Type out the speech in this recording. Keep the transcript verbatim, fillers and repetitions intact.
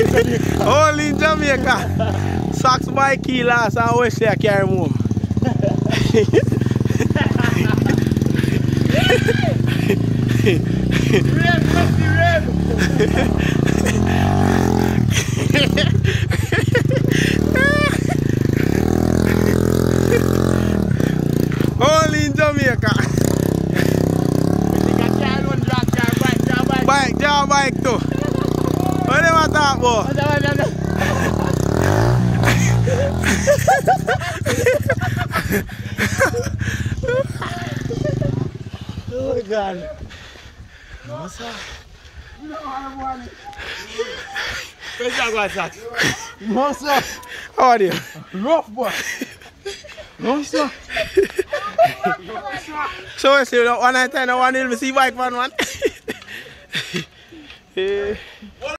Jamaica. Only in Jamaica. Socks by key last and we say I carry him home. Rain, must be Only in Jamaica. Bike, jar bike too. What do you talk about? Oh my God. What's up? Where's that guy, Sat? What's up? How are you? Rough boy. What's up? So I say one night I want to see bike man man.